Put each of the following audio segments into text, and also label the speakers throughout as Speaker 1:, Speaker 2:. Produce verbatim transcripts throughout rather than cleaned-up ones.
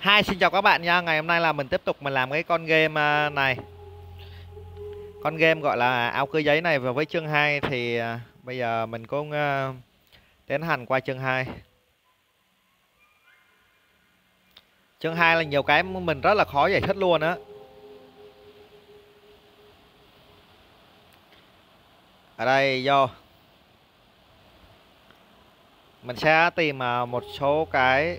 Speaker 1: Hi, xin chào các bạn nha. Ngày hôm nay là mình tiếp tục mình làm cái con game à, này. Con game gọi là áo cưới giấy này, và với chương hai thì à, bây giờ mình cũng à, tiến hành qua chương hai. Chương hai là nhiều cái mình rất là khó giải thích luôn á. Ở đây vô. Mình sẽ tìm à, một số cái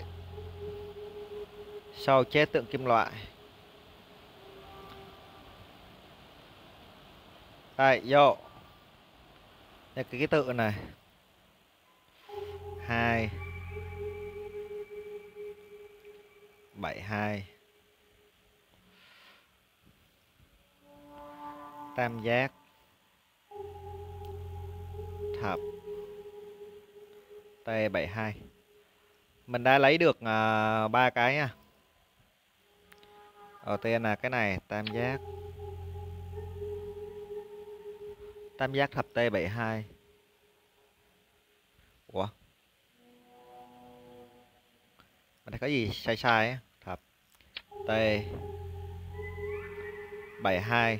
Speaker 1: sâu chế tượng kim loại. Đây, vô. Đây, cái ký tự này. hai bảy hai tam giác thập T bảy hai. Mình đã lấy được à, ba cái nha. Đầu tiên là cái này, tam giác tam giác thập T bảy hai. Ủa? Mình thấy có gì sai sai á. Thập T bảy hai.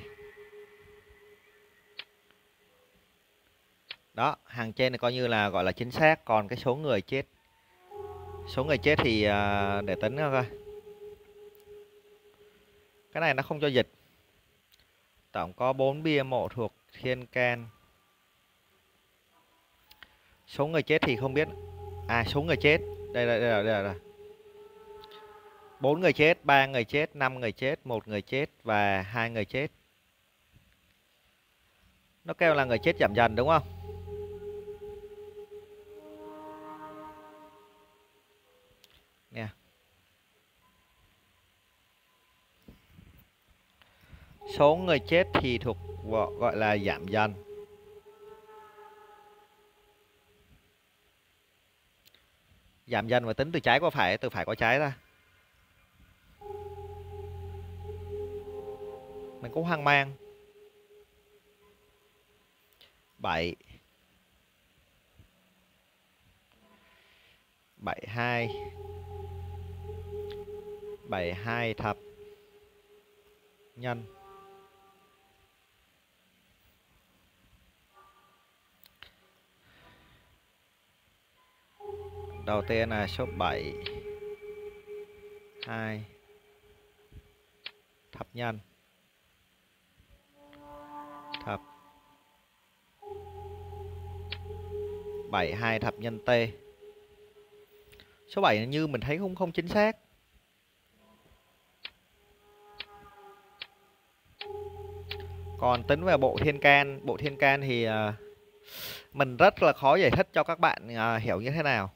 Speaker 1: Đó, hàng trên này coi như là gọi là chính xác, còn cái số người chết số người chết thì à, để tính coi. Cái này nó không cho dịch. Tổng có bốn bia mộ thuộc Thiên Can. Số người chết thì không biết. À, số người chết. Đây đây đây, đây, đây, đây. bốn người chết, ba người chết, năm người chết, một người chết và hai người chết. Nó kêu là người chết giảm dần đúng không? Nè. Số người chết thì thuộc gọi là giảm dần. Giảm dần và tính từ trái qua phải, từ phải qua trái ra. Mình cũng hoang mang. bảy bảy hai bảy hai thập nhân đầu tiên là số bảy hai thập nhân thập bảy hai thập nhân T. Số bảy như mình thấy cũng không chính xác. Còn tính về bộ thiên can, bộ thiên can thì uh, mình rất là khó giải thích cho các bạn uh, hiểu như thế nào.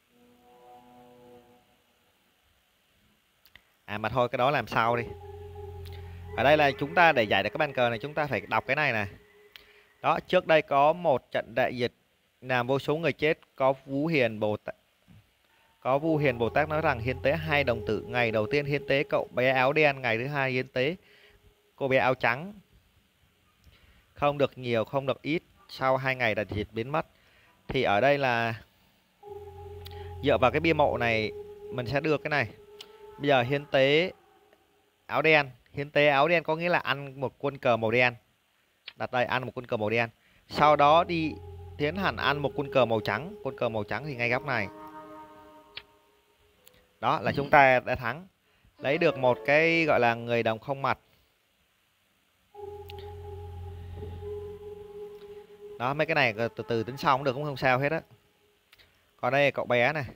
Speaker 1: À mà thôi, cái đó làm sau đi. Ở đây là chúng ta để giải được cái bàn cờ này, chúng ta phải đọc cái này nè. Đó, trước đây có một trận đại dịch làm vô số người chết, có Vũ Hiền Bồ Tát có Vu Hiền Bồ Tát nói rằng hiến tế hai đồng tử, ngày đầu tiên hiến tế cậu bé áo đen, ngày thứ hai hiến tế cô bé áo trắng. Không được nhiều, không được ít, sau hai ngày đại dịch biến mất. Thì ở đây là dựa vào cái bia mộ này mình sẽ đưa cái này. Bây giờ hiến tế áo đen, hiến tế áo đen có nghĩa là ăn một quân cờ màu đen. Đặt đây, ăn một quân cờ màu đen. Sau đó đi tiến hành ăn một quân cờ màu trắng. Quân cờ màu trắng thì ngay góc này. Đó là chúng ta đã thắng. Lấy được một cái gọi là người đồng không mặt. Đó, mấy cái này từ từ tính sau cũng được, cũng không sao hết á. Còn đây là cậu bé này.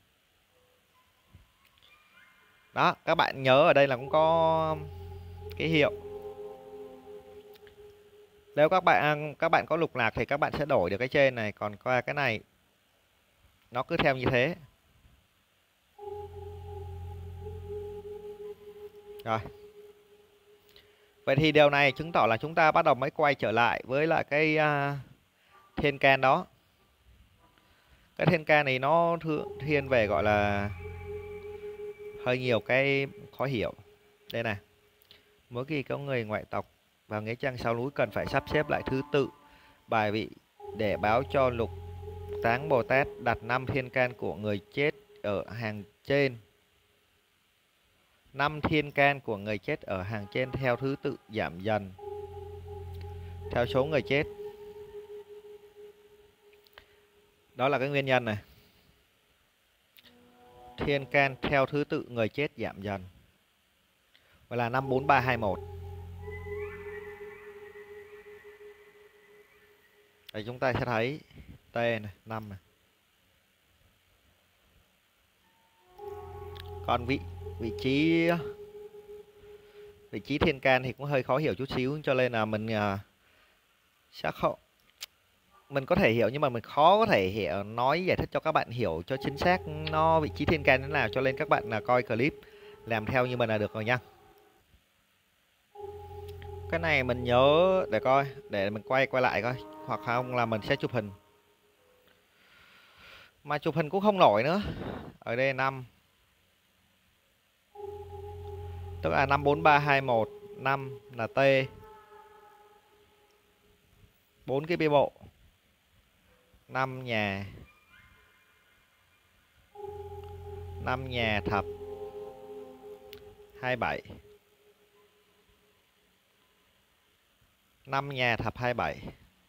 Speaker 1: Đó, các bạn nhớ ở đây là cũng có cái hiệu. Nếu các bạn các bạn có lục lạc thì các bạn sẽ đổi được cái trên này, còn qua cái này nó cứ theo như thế. Rồi. Vậy thì điều này chứng tỏ là chúng ta bắt đầu mới quay trở lại với lại cái uh, thiên can đó. Cái thiên can này nó thiên về gọi là hơi nhiều cái khó hiểu. Đây này. Mỗi khi có người ngoại tộc vào nghĩa trang sau núi cần phải sắp xếp lại thứ tự bài vị để báo cho Lục Táng Bồ Tát đặt năm thiên can của người chết ở hàng trên. năm thiên can của người chết ở hàng trên theo thứ tự giảm dần theo số người chết. Đó là cái nguyên nhân này. Thiên can theo thứ tự người chết giảm dần. Vậy là năm bốn ba hai một. Đây chúng ta sẽ thấy T này, năm này. Còn vị vị trí vị trí thiên can thì cũng hơi khó hiểu chút xíu, cho nên là mình uh, sẽ không mình có thể hiểu nhưng mà mình khó có thể hiểu nói giải thích cho các bạn hiểu cho chính xác nó vị trí thiên can thế nào, cho nên các bạn là coi clip làm theo như mình là được rồi nha. Cái này mình nhớ để coi, để mình quay quay lại coi, hoặc không là mình sẽ chụp hình. Mà chụp hình cũng không nổi nữa. Ở đây năm. Tức là năm bốn ba hai một, năm là T. bốn cái bia bộ. năm nhà. năm nhà thập hai mươi bảy. năm nhà thập hai mươi bảy.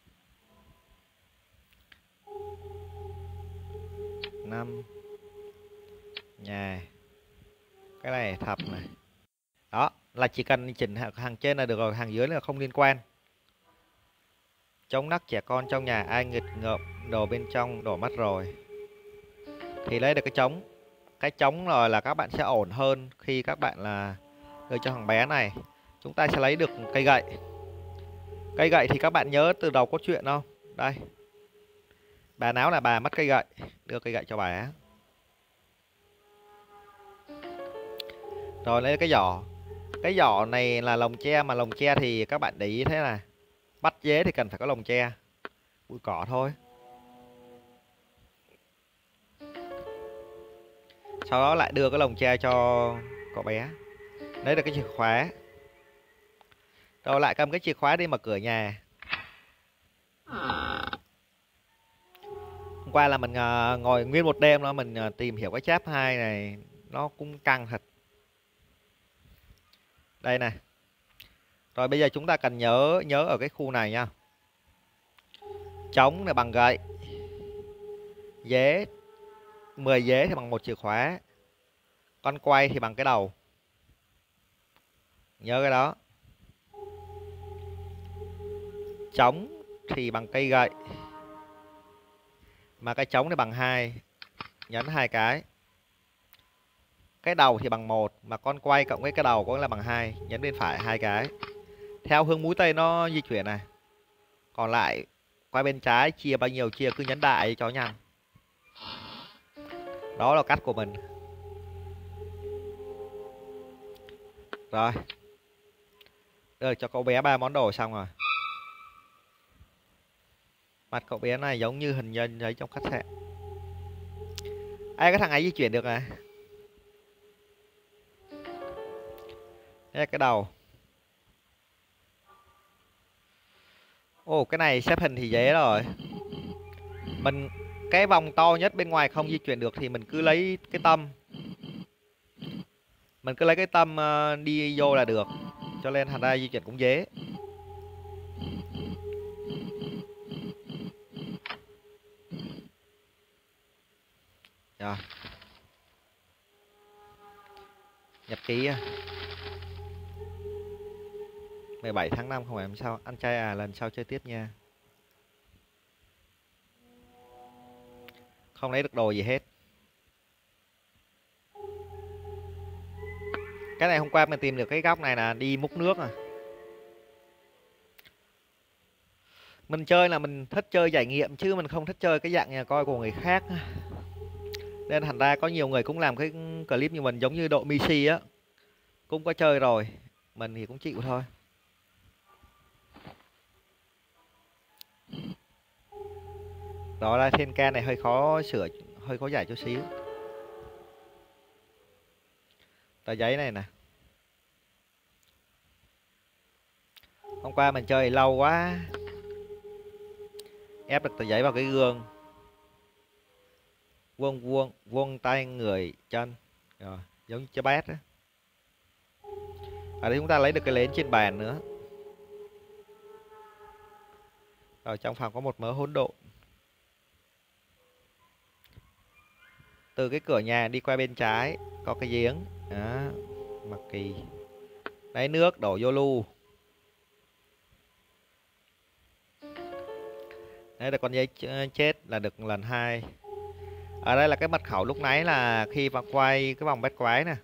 Speaker 1: năm nhà. Cái này thập này. Đó, là chỉ cần chỉnh hàng trên là được rồi, hàng dưới là không liên quan. Chống nắc trẻ con trong nhà ai nghịch ngợm đồ bên trong đổ mất rồi. Thì lấy được cái trống. Cái trống rồi là các bạn sẽ ổn hơn khi các bạn là đưa cho thằng bé này. Chúng ta sẽ lấy được cây gậy. Cây gậy thì các bạn nhớ từ đầu cốt truyện không? Đây. Bà Náo là bà mất cây gậy, đưa cây gậy cho bà. Rồi lấy cái giỏ. Cái giỏ này là lồng tre, mà lồng tre thì các bạn để ý thế này. Bắt dế thì cần phải có lồng tre. Bụi cỏ thôi. Sau đó lại đưa cái lồng tre cho cậu bé. Lấy được cái chìa khóa. Rồi lại cầm cái chìa khóa đi mở cửa nhà. Hôm qua là mình uh, ngồi nguyên một đêm đó mình uh, tìm hiểu cái chap hai này, nó cũng căng thật. Đây nè. Rồi bây giờ chúng ta cần nhớ nhớ ở cái khu này nha. Trống này bằng gậy. Dế mười dế thì bằng một chìa khóa. Con quay thì bằng cái đầu. Nhớ cái đó. Trống thì bằng cây gậy. Mà cái trống này bằng hai. Nhấn hai cái. Cái đầu thì bằng một, mà con quay cộng với cái đầu cũng là bằng hai, nhấn bên phải hai cái. Theo hướng mũi tên nó di chuyển này. Còn lại quay bên trái chia bao nhiêu chia cứ nhấn đại cho nhanh. Đó là cách của mình. Rồi. Được cho cậu bé ba món đồ xong rồi. Mặt cậu bé này giống như hình nhân ấy trong khách sạn. Ai cái thằng ấy di chuyển được à? Đây là cái đầu. Ồ, cái này xếp hình thì dễ rồi. Mình cái vòng to nhất bên ngoài không di chuyển được thì mình cứ lấy cái tâm. Mình cứ lấy cái tâm uh, đi vô là được. Cho nên thành ra di chuyển cũng dễ. Rồi. Nhập ký mười bảy tháng năm không phải làm sao. Ăn chay à, lần sau chơi tiếp nha. Không lấy được đồ gì hết. Cái này hôm qua mình tìm được cái góc này là đi múc nước à. Mình chơi là mình thích chơi trải nghiệm chứ mình không thích chơi cái dạng nhà coi của người khác. Nên thành ra có nhiều người cũng làm cái clip như mình, giống như đội Missy á. Cũng có chơi rồi. Mình thì cũng chịu thôi. Đó là thiên can này hơi khó sửa, hơi khó giải chút xíu. Tờ giấy này nè. Hôm qua mình chơi lâu quá. Ép được tờ giấy vào cái gương. Vuông vuông, vuông tay người chân. Rồi, giống như chơi bát á. Ở đây chúng ta lấy được cái nến trên bàn nữa. Ở trong phòng có một mớ hỗn độn. Từ cái cửa nhà đi qua bên trái có cái giếng. Đó, mặc kỳ. Lấy nước đổ vô lu. Đấy là con dây chết là được lần hai. Ở đây là cái mật khẩu lúc nãy là khi mà quay cái vòng bắt quái nè.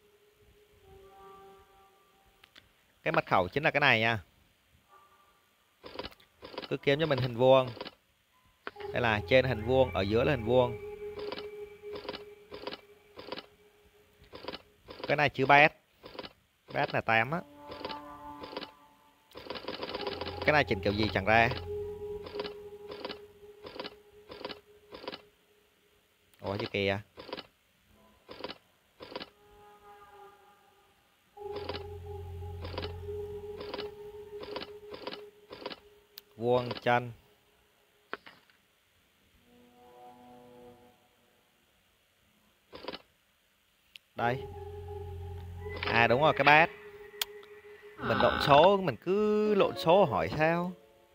Speaker 1: Cái mật khẩu chính là cái này nha. Cứ kiếm cho mình hình vuông. Đây là trên hình vuông, ở giữa là hình vuông. Cái này chữ bát. Bát là tám á. Cái này chỉnh kiểu gì chẳng ra. Ủa chứ kìa. Vuông chân. Đây. À đúng rồi, cái bát. Mình lộn số, mình cứ lộn số hỏi sao.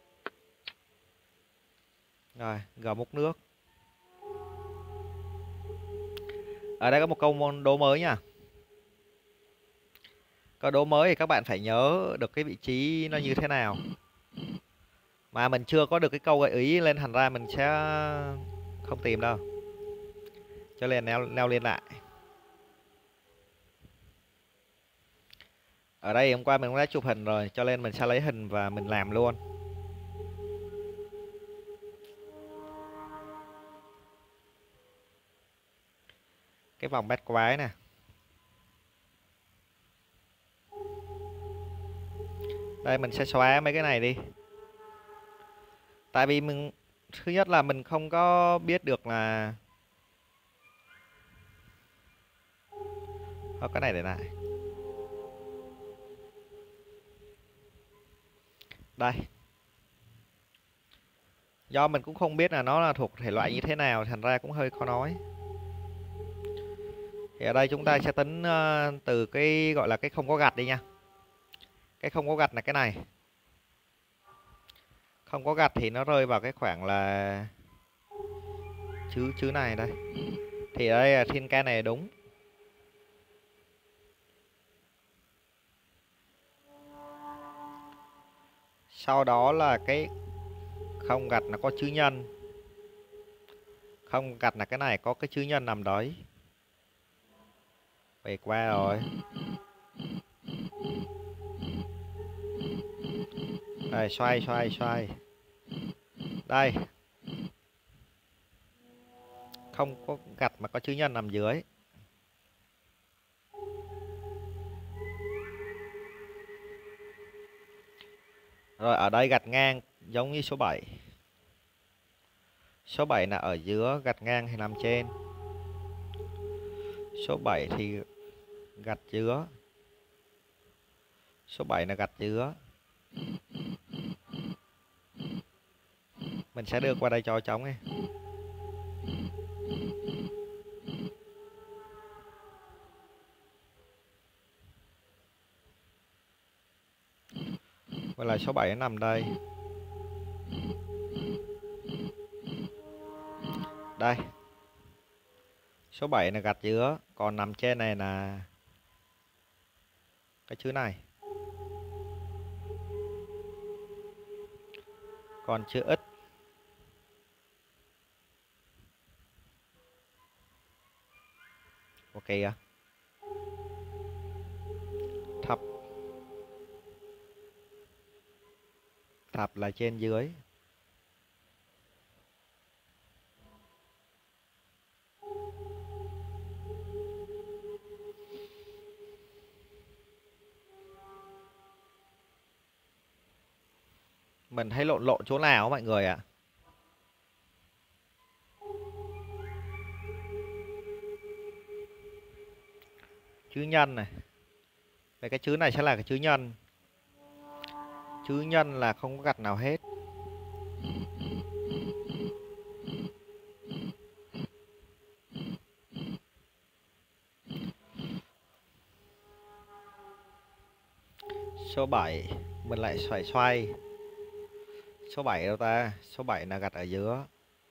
Speaker 1: Rồi, gờ múc nước. Ở đây có một câu đố mới nha. Câu đố mới thì các bạn phải nhớ được cái vị trí nó như thế nào. Mà mình chưa có được cái câu gợi ý lên, thành ra mình sẽ không tìm đâu. Cho nên leo, leo lên lại. Ở đây hôm qua mình cũng đã chụp hình rồi, cho nên mình sẽ lấy hình và mình làm luôn. Cái vòng bát quái nè. Đây mình sẽ xóa mấy cái này đi. Tại vì mình thứ nhất là mình không có biết được là có cái này để lại. Đây. Do mình cũng không biết là nó là thuộc thể loại như thế nào, thành ra cũng hơi khó nói. Thì ở đây chúng ta sẽ tính uh, từ cái gọi là cái không có gạch đi nha. Cái không có gạch là cái này. Không có gạch thì nó rơi vào cái khoảng là chữ chữ này đây. Thì ở đây là thiên can này đúng. Sau đó là cái không gạch nó có chữ nhân. Không gạch là cái này có cái chữ nhân nằm đấy. Về qua rồi. Đây, xoay xoay xoay. Đây. Không có gạch mà có chữ nhân nằm dưới. Rồi ở đây gạch ngang giống như số bảy. Số bảy là ở giữa, gạch ngang thì nằm trên. Số bảy thì gạch giữa. Số bảy là gạch giữa. Mình sẽ đưa qua đây cho trống ấy. Vậy là số bảy nằm đây. Đây. Số bảy là gạch giữa, còn nằm trên này là cái chữ này. Còn chữ ít. Ok à? Thập. Thập là trên dưới. Mình thấy lộn lộn chỗ nào mọi người ạ? À? Chữ nhân này. Vậy cái chữ này sẽ là cái chữ nhân. Chữ nhân là không có gạch nào hết. Số bảy mình lại xoay xoay. Số bảy đâu ta? Số bảy là gạch ở giữa.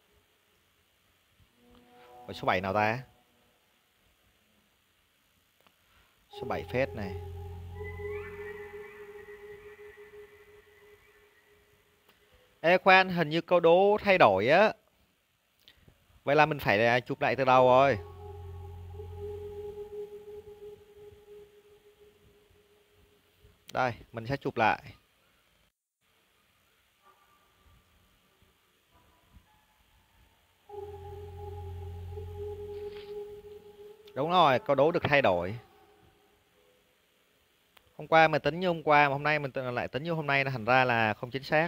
Speaker 1: Ủa, số bảy nào ta? Số bảy phết này. Ê khoan, hình như câu đố thay đổi á. Vậy là mình phải chụp lại từ đầu rồi. Đây, mình sẽ chụp lại. Đúng rồi, câu đố được thay đổi. Hôm qua mình tính như hôm qua mà hôm nay mình lại tính như hôm nay, là thành ra là không chính xác.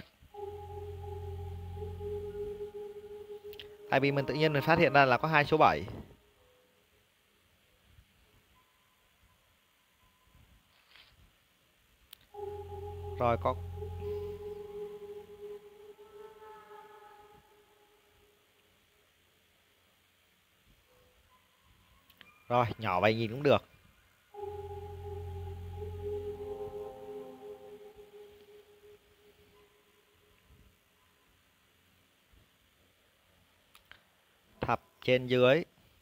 Speaker 1: Tại vì mình tự nhiên mình phát hiện ra là có hai số bảy. Rồi có Rồi, nhỏ vậy nhìn cũng được. Thập trên dưới.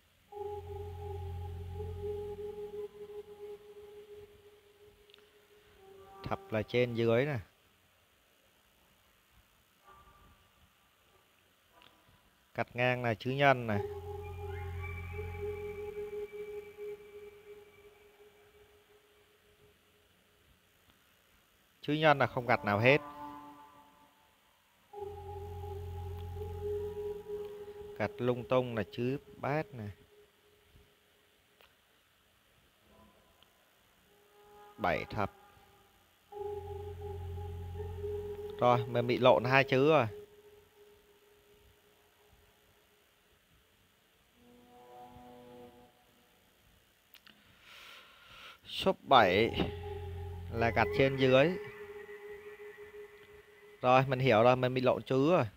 Speaker 1: Thập là trên dưới nè. Cắt ngang là chữ nhân này. Chữ nhân là không gạch nào hết. Gạch lung tung là chữ bát này. Bảy thập. Rồi, mình bị lộn hai chữ rồi. Số bảy là gạch trên dưới. Rồi, mình hiểu rồi, mình bị lộn chữ rồi.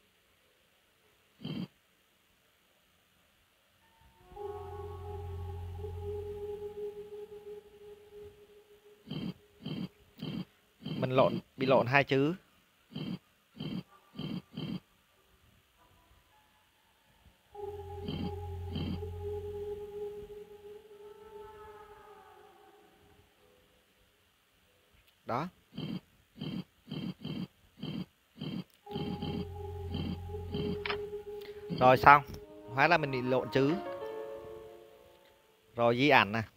Speaker 1: Mình lộn, bị lộn hai chữ. Đó. Rồi xong. Hóa ra mình bị lộn chữ. Rồi ghi ảnh nè.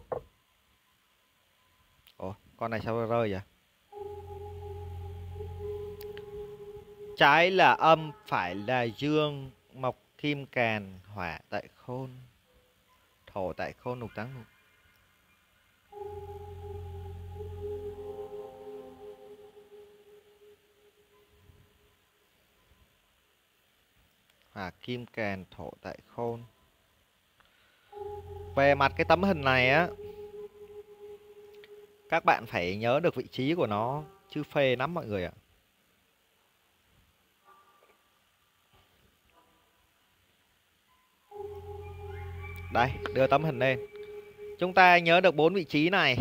Speaker 1: Ủa, con này sao rơi vậy? Trái là âm, phải là dương, mộc kim càn, hỏa tại khôn, thổ tại khôn, lục táng lục. Hỏa kim càn, thổ tại khôn. Về mặt cái tấm hình này á, các bạn phải nhớ được vị trí của nó, chứ phê lắm mọi người ạ. Đây, đưa tấm hình lên. Chúng ta nhớ được bốn vị trí này.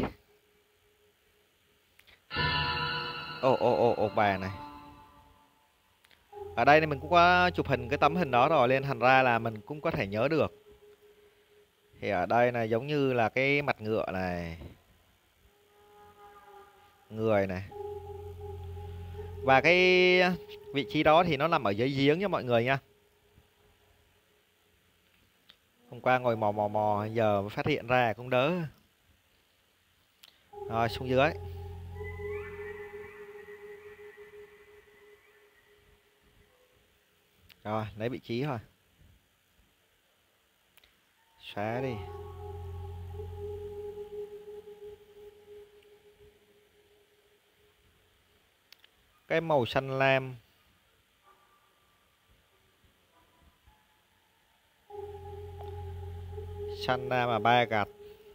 Speaker 1: Ồ, ồ, ồ, ồ, bà này. Ở đây thì mình cũng có chụp hình cái tấm hình đó rồi, nên thành ra là mình cũng có thể nhớ được. Thì ở đây là giống như là cái mặt ngựa này. Người này. Và cái vị trí đó thì nó nằm ở dưới giếng nha mọi người nha. Hôm qua ngồi mò mò mò, giờ mới phát hiện ra cũng đỡ. Rồi xuống dưới. Rồi lấy vị trí thôi. Xóa đi. Cái màu xanh lam. Xanh lam là ba gạch.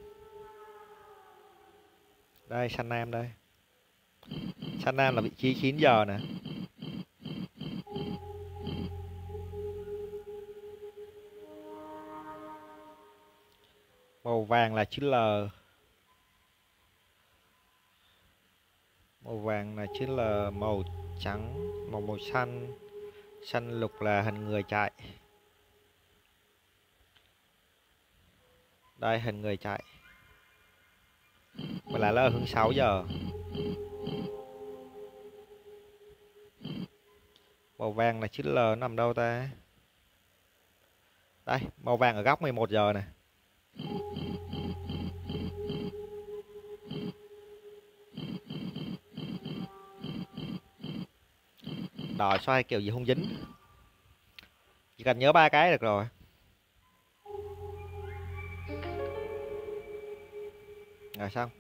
Speaker 1: Đây xanh lam đây. Xanh lam là vị trí chín giờ nè. Màu vàng là chữ L. Màu vàng là chữ L, màu trắng, màu màu xanh, xanh lục là hình người chạy. Đây hình người chạy. Vậy là nó ở hướng sáu giờ. Màu vàng là chữ L nằm đâu ta? Đây, màu vàng ở góc mười một giờ này. Đòi xoay kiểu gì không dính. Chỉ cần nhớ ba cái được rồi. Rồi xong.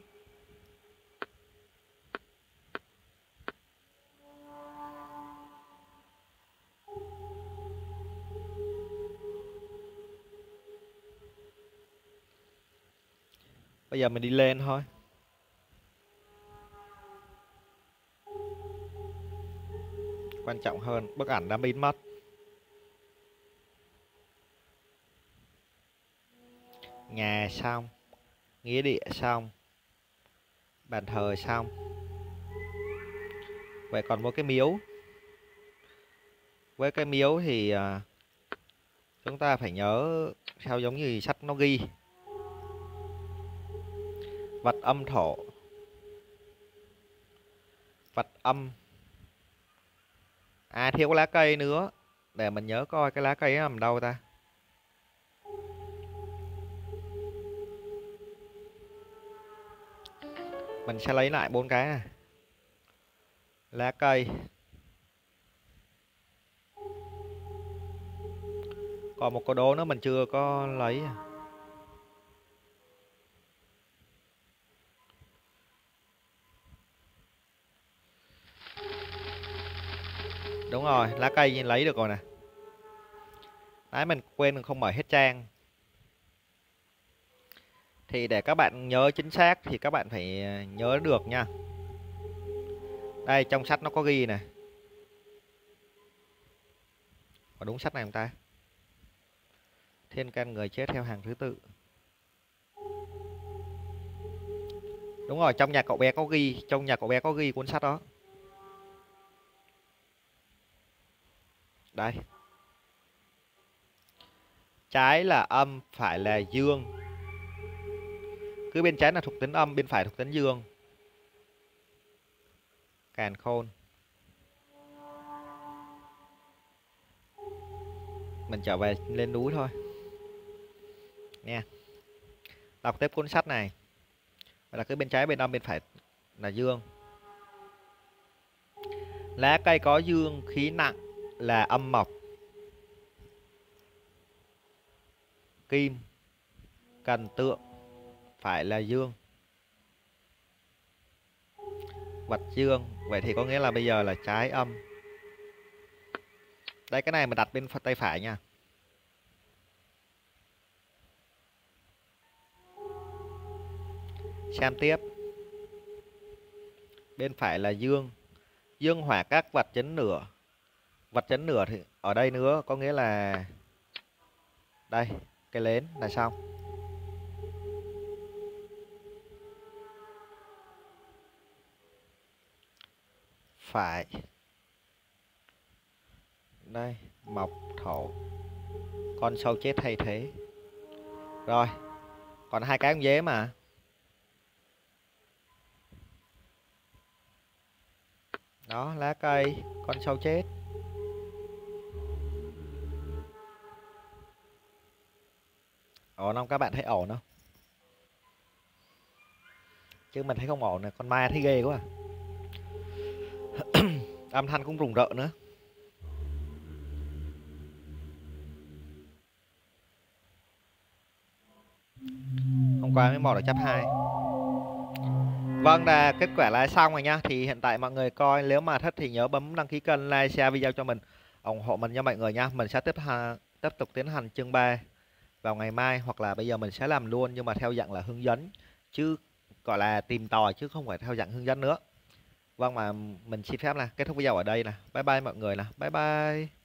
Speaker 1: Bây giờ mình đi lên thôi. Quan trọng hơn, bức ảnh đã biến mất. Nhà xong, nghĩa địa xong, bàn thờ xong. Vậy còn một cái miếu. Với cái miếu thì uh, chúng ta phải nhớ theo giống như sách nó ghi. Vật âm thổ. Vật âm. À thiếu cái lá cây nữa. Để mình nhớ coi cái lá cây nằm đâu ta. Mình sẽ lấy lại bốn cái này. Lá cây. Còn một câu đố nữa mình chưa có lấy. Đúng rồi, lá cây lấy được rồi nè. Đấy, mình quên mình không mở hết trang. Thì để các bạn nhớ chính xác thì các bạn phải nhớ được nha. Đây, trong sách nó có ghi nè. Có đúng sách này không ta? Thiên can người chết theo hàng thứ tự. Đúng rồi, trong nhà cậu bé có ghi. Trong nhà cậu bé có ghi cuốn sách đó. Đây. Trái là âm, phải là dương. Cứ bên trái là thuộc tính âm, bên phải thuộc tính dương. Càn khôn. Mình trở về lên núi thôi nha. Đọc tiếp cuốn sách này. Vậy là cứ bên trái bên âm bên phải là dương. Lá cây có dương khí nặng là âm mộc. Kim cần tượng phải là dương. Vật dương. Vậy thì có nghĩa là bây giờ là trái âm. Đây cái này mình đặt bên tay phải nha. Xem tiếp. Bên phải là dương. Dương hỏa các vật chấn nửa. Vật chấn nửa thì ở đây nữa có nghĩa là đây, cái nến là xong. Phải. Đây, mộc thổ. Con sâu chết thay thế. Rồi. Còn hai cái con dế mà. Đó, lá cây, con sâu chết. Ổn không? Các bạn thấy ổn không? Chứ mình thấy không ổn nè. Con ma thấy ghê quá à. Âm thanh cũng rùng rợn nữa. Hôm qua mới mò được chấp hai. Vâng, là kết quả là xong rồi nha. Thì hiện tại mọi người coi, nếu mà thích thì nhớ bấm đăng ký kênh, like, share video cho mình, ủng hộ mình nha mọi người nha. Mình sẽ tiếp ha, tiếp tục tiến hành chương ba vào ngày mai, hoặc là bây giờ mình sẽ làm luôn nhưng mà theo dạng là hướng dẫn, chứ gọi là tìm tòi chứ không phải theo dạng hướng dẫn nữa. Vâng, mà mình xin phép là kết thúc video ở đây nè. Bye bye mọi người nè. Bye bye.